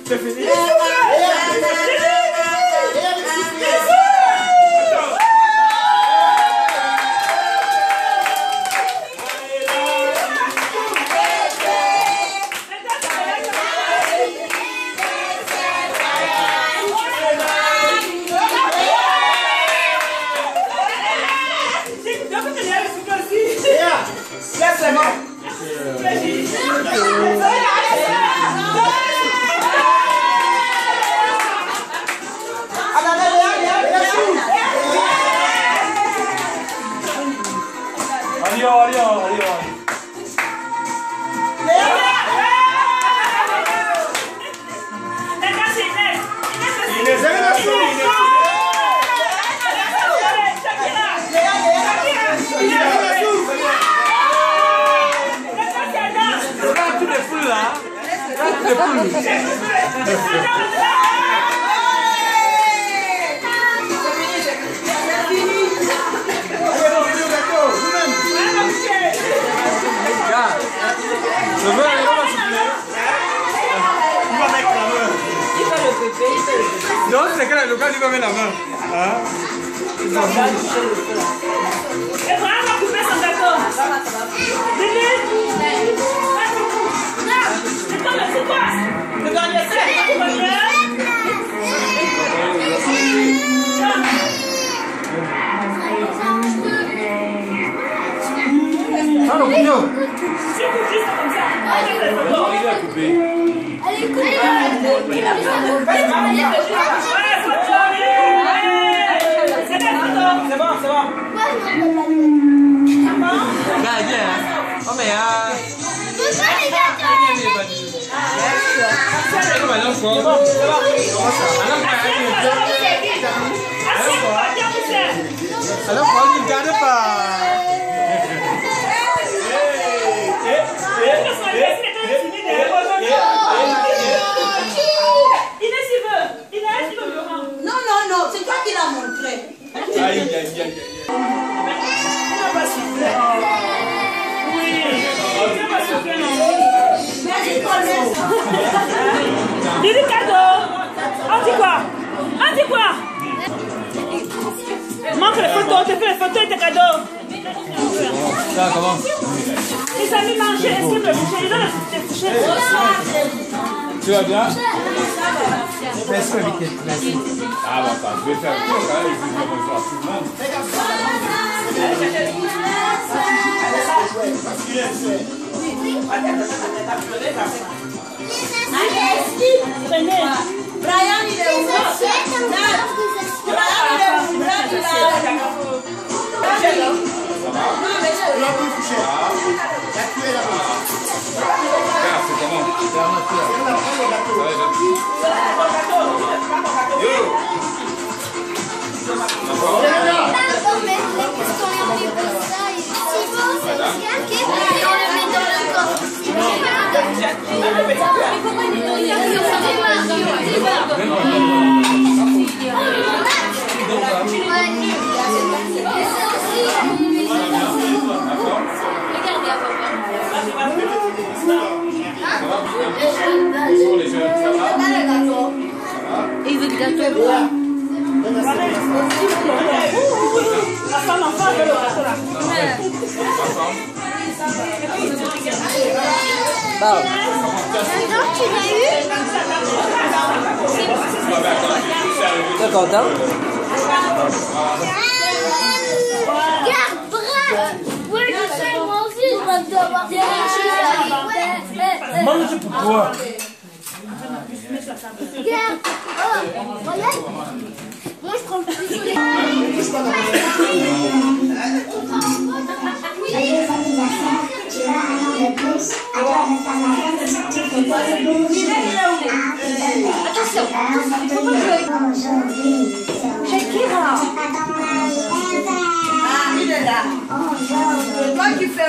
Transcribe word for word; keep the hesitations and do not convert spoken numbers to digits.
C'est fini. Allez, allez, allez. Regarde tous les foules là. Regarde tous les foules. Le verre est là, s'il vous plaît. Il va mettre la main. Il va le pépé, il va le pépé. Non, c'est que le gars, il va mettre la main. Hein? Il va toucher le feu là. Et voilà, on va couper son gâteau. Bébé. C'est quoi, c'est quoi? Le dernier, c'est quoi? Ah, le couteau. Je coupe juste comme ça. Non, il a coupé. Allez, coupe. Il a c'est bon, c'est bon. Regarde bien. Oh, mais ah. C'est bon, c'est bon. Alors, on ne garde pas. Non, non, non, c'est toi qui l'as montré. Aïe, aïe, aïe, aïe. On va pas souffler. Oui. On va pas souffler, non. Dis du cadeau. On dit quoi? On dit quoi? Manque les photos, on te fait les photos et tes cadeaux. Ça commence. Les amis mangent, est-ce qu'ils peuvent coucher? Ils doivent les coucher. Tu vas bien? Merci, merci. Ah, bah, attends, je vais faire tout ça, et je vais refaire tout le monde. Prenez. Brian, il est où? Brian, il est où? Brian, il est où? Non, mais je l'ai plus couché. La tuer là-bas. Regarde, c'est comment? C'est un affaire. Ça va, j'aime. Yo! Pardon, mais qu'est-ce qu'on lui dit pour ça? Si bon, c'est ok, on le met dans le corps. Si bon, mais pourquoi il est dans le il veut du gâteau. La femme en face de le gâteau là. Bon. Non, tu l'as eu? T'es content? Regarde, brave! Oui, je sais, moi aussi, je vais devoir faire un Mange pourquoi? Regarde! Oh, regarde! Moi, je prends le plus de tu vas avoir le plus avoir l'information de attention, il faut pas jouer. Aujourd'hui, Shakira! Ah, il est là! Toi qui fais